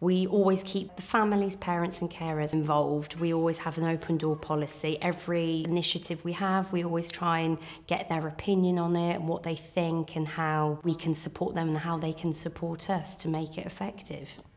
We always keep the families, parents and carers involved. We always have an open door policy. Every initiative we have, we always try and get their opinion on it and what they think and how we can support them and how they can support us to make it effective.